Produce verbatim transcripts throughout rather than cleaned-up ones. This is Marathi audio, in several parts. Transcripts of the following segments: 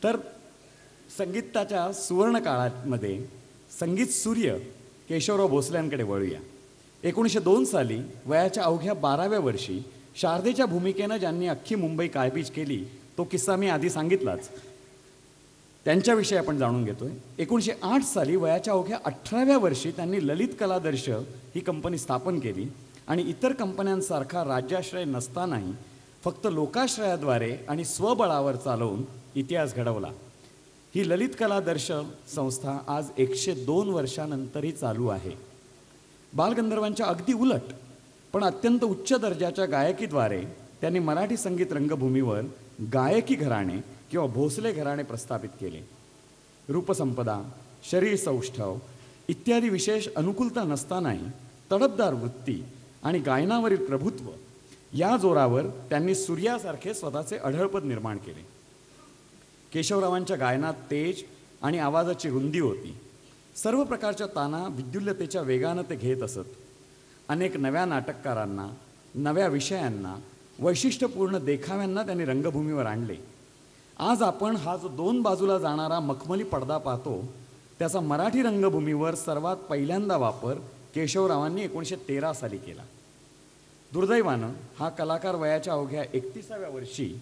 तर संगीताच्या सुवर्ण काळामध्ये संगीत सूर्य केशवराव भोसल्यांकडे वळूया. एकोणीसशे दोन साली वयाच्या अवघ्या बाराव्या वर्षी शारदेच्या भूमिकेनं ज्यांनी अख्खी मुंबई कायपीच केली तो किस्सा मी आधी सांगितलाच, त्यांच्याविषयी आपण जाणून घेतोय. एकोणीसशे आठ साली वयाच्या अवघ्या अठराव्या वर्षी त्यांनी ललित कलादर्श ही कंपनी स्थापन केली आणि इतर कंपन्यांसारखा राज्याश्रय नसतानाही फक्त लोकाश्रयाद्वारे आणि स्वबळावर चालवून इतिहास घडवला. ही ललित कलादर्श संस्था आज एकशे दोन वर्षानंतरही चालू आहे. बालगंधर्वांच्या अगदी उलट पण अत्यंत उच्च दर्जाच्या गायकीद्वारे त्यांनी मराठी संगीत रंगभूमीवर गायकी घराणे किंवा भोसले घराणे प्रस्थापित केले. रूपसंपदा, शरीर सौष्ठव इत्यादी विशेष अनुकूलता नसतानाही तडफदार वृत्ती आणि गायनावरील प्रभुत्व या जोरावर त्यांनी सूर्यासारखे स्वतःचे अढळपद निर्माण केले. केशवरावांच्या गायनात तेज आणि आवाजाची रुंदी होती. सर्व प्रकारच्या ताना विद्युल्यतेच्या वेगानं ते घेत असत. अनेक नव्या नाटककारांना, नव्या विषयांना, वैशिष्ट्यपूर्ण देखाव्यांना त्यांनी रंगभूमीवर आणले. आज आपण हा जो दोन बाजूला जाणारा मखमली पडदा पाहतो त्याचा मराठी रंगभूमीवर सर्वात पहिल्यांदा वापर केशवरावांनी एकोणीसशे तेरा साली केला. दुर्दैवानं हा कलाकार वयाच्या अवघ्या एकतीसाव्या वर्षी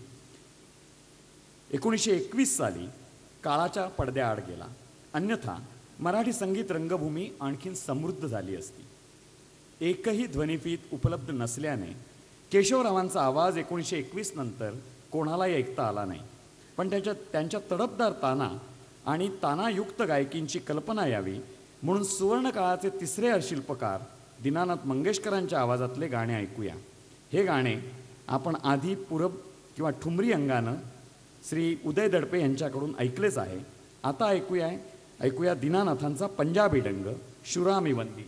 एकोणीसशे एकवीस साली काळाच्या पडद्याआड गेला. अन्यथा मराठी संगीत रंगभूमी आणखीन समृद्ध झाली असती. एकही ध्वनिफीत उपलब्ध नसल्याने केशवरावांचा आवाज एकोणीसशे एकवीस नंतर कोणालाही ऐकता आला नाही. पण त्याच्या त्यांच्या तडफदार ताना आणि तानायुक्त गायकींची कल्पना यावी म्हणून सुवर्ण काळाचे तिसरे शिल्पकार दीनानाथ मंगेशकरांच्या आवाजातले गाणे ऐकूया. हे गाणे आपण आधी पूरब किंवा ठुमरी अंगानं श्री उदय दडपे यांच्याकडून ऐकलेच आहे. आता ऐकूया ऐकूया दीनानाथांचा पंजाबी डंग शुरामी वंदी.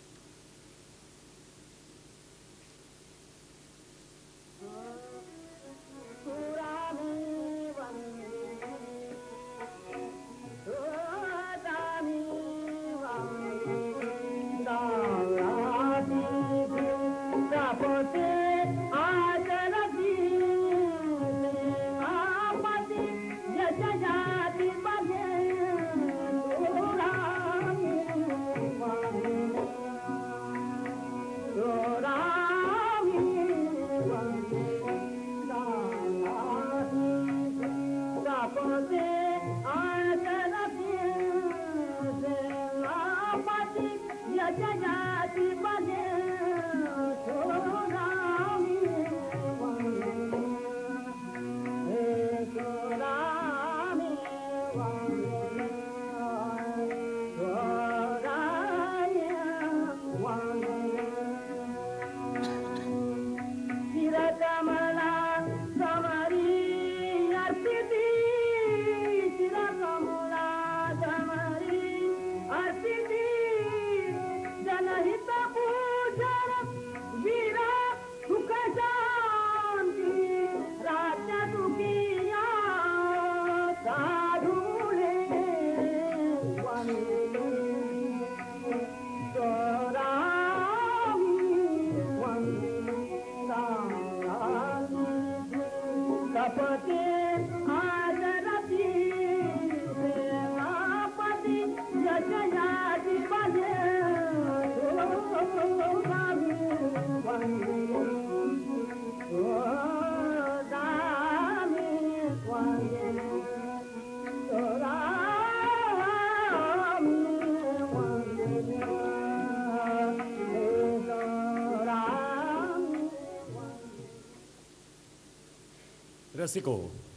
रसिको,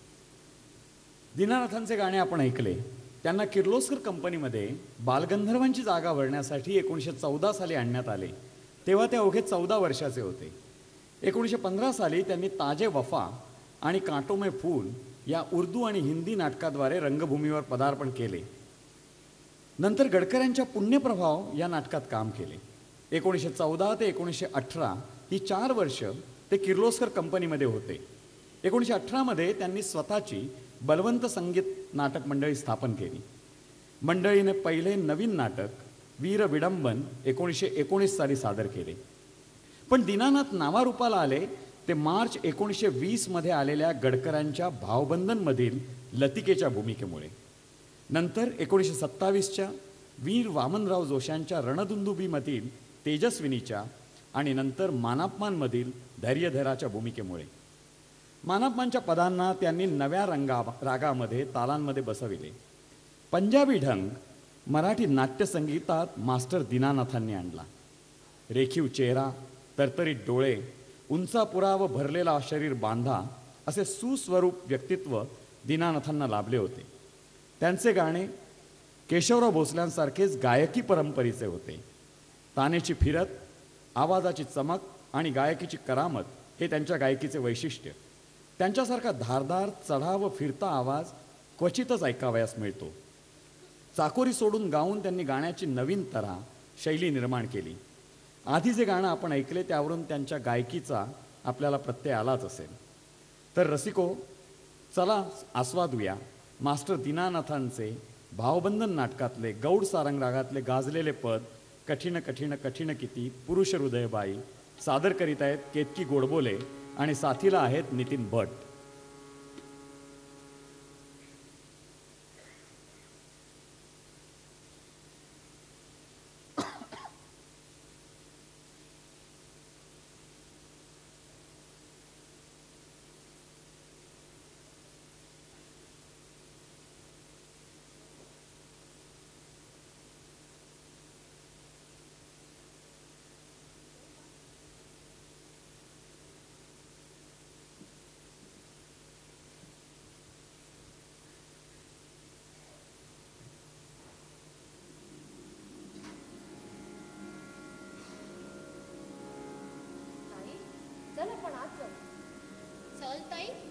दीनानाथांचे गाणे आपण ऐकले. त्यांना किर्लोस्कर कंपनीमध्ये बालगंधर्वांची जागा भरण्यासाठी एकोणीसशे चौदा साली आणण्यात आले. तेव्हा ते अवघे चौदा वर्षाचे होते. एकोणीसशे पंधरा साली त्यांनी ताजे वफा आणि कांटो में फूल या उर्दू आणि हिंदी नाटकाद्वारे रंगभूमीवर पदार्पण केले. नंतर गडकऱ्यांच्या पुण्यप्रभाव या नाटकात काम केले. एकोणीसशे चौदा ते एकोणीसशे अठरा ही चार वर्ष ते किर्लोस्कर कंपनीमध्ये होते. एकोणीसशे अठरामध्ये त्यांनी स्वतःची बलवंत संगीत नाटक मंडळी स्थापन केली. मंडळीने पहिले नवीन नाटक वीर विडंबन एकोणीसशे एकोणीस साली सादर केले. पण दीनानाथ नावारूपाला आले ते मार्च एकोणीसशे वीसमध्ये आलेल्या गडकरांच्या भावबंधनमधील लतिकेच्या भूमिकेमुळे, नंतर एकोणीसशे सत्तावीसच्या वीर वामनराव जोशांच्या रणदुंदुबीमधील तेजस्विनीच्या आणि नंतर मानापमानमधील धैर्यधराच्या भूमिकेमुळे. मानापमानच्या पदांना त्यांनी नव्या रंगा रागामध्ये तालांमध्ये बसविले. पंजाबी ढंग मराठी नाट्यसंगीतात मास्टर दीनानाथांनी आणला. रेखीव चेहरा, तरतरीत डोळे, उंचापुरा व भरलेला शरीर बांधा असे सुस्वरूप व्यक्तित्व दीनानाथांना लाभले होते. त्यांचे गाणे केशवराव भोसल्यांसारखेच गायकी परंपरेचे होते. तानेची फिरत, आवाजाची चमक आणि गायकीची करामत हे त्यांच्या गायकीचे वैशिष्ट्य. त्यांच्यासारखा धारदार, चढा व फिरता आवाज क्वचितच ऐकावयास मिळतो. चाकोरी सोडून गाऊन त्यांनी गाण्याची नवीन तऱ्हा, शैली निर्माण केली. आधी जे गाणं आपण ऐकले त्यावरून त्यांच्या गायकीचा आपल्याला प्रत्यय आलाच असेल. तर रसिको, चला आस्वादूया मास्टर दीनानाथांचे भावबंधन नाटकातले गौड सारंग रागातले गाजलेले पद कठीण कठीण कठीण किती पुरुष हृदय बाई. सादर करीत आहेत केतकी गोडबोले आणि साथीला आहेत नितीन भट. चल ताई.